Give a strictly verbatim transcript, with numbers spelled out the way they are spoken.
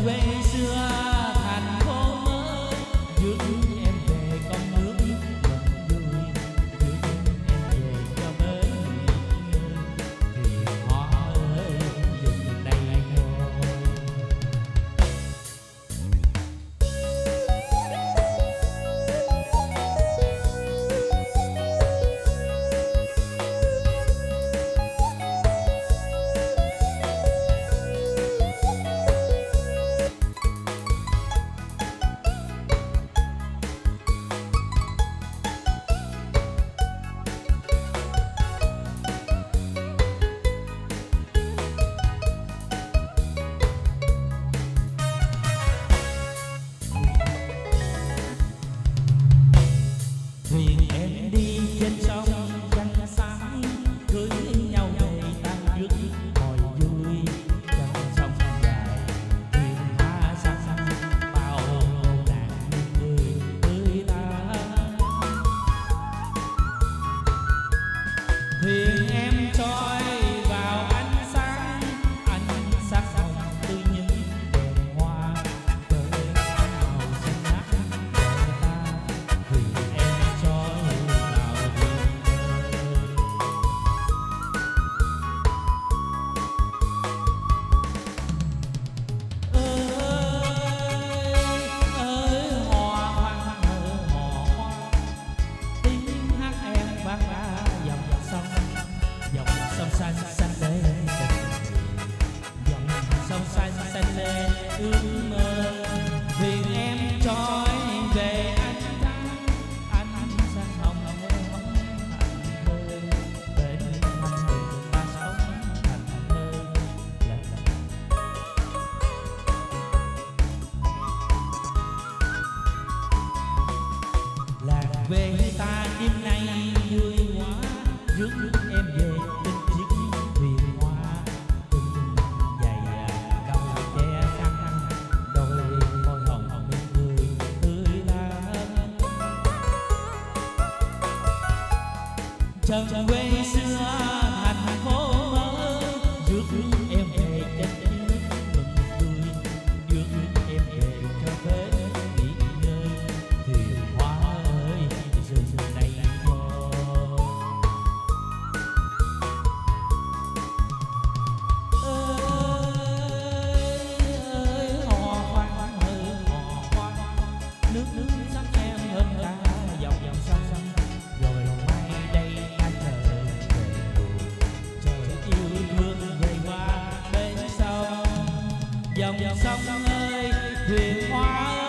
quê xưa thành phố mới, rước em về con nước vẫn vui, rước em về cho bến thuyền hoa ơi dừng đây thôi. Thuyền em đi trên sông trăng sáng, cưới nhau về ta rước hồi vui. Trăng sông dài thuyền hoa sắc, bao nàng người tươi tắn. Thuyền em trôi vào ánh sáng, ánh sắc hồng tươi như đèn hoa, với màu xanh ngắt đời ta. Thuyền em trôi vào biển ơi ơi hò hoang ơi hò hoang, tiếng hát em vang ra dòng sông, dòng sông xanh xanh lên dòng sông xanh xanh lên ước mơ. Thuyền em trôi về ánh trăng, ánh xanh hồng hồng thành thơ, bên thanh bình ta sống thành thơ. Làng quê ta đêm nay vui quá, rước em về trên chiếc thuyền hoa. Từng giày cao che khăn, đôi môi hồng mỉm cười tươi tắn. Trần quê xưa thành phố mới, rước em về trên chiếc mừng vui, rước em về cho bến nghỉ ngơi. Thuyền hoa ơi dừng đây thôi. Ơi ơi hò khoan ơi hò khoan, nước nước sắc em hơn cả dòng dòng sông sông. Rồi mai đây ta chờ về buồn, chờ yêu thương về qua bên sông. Dòng sông ơi thuyền hoa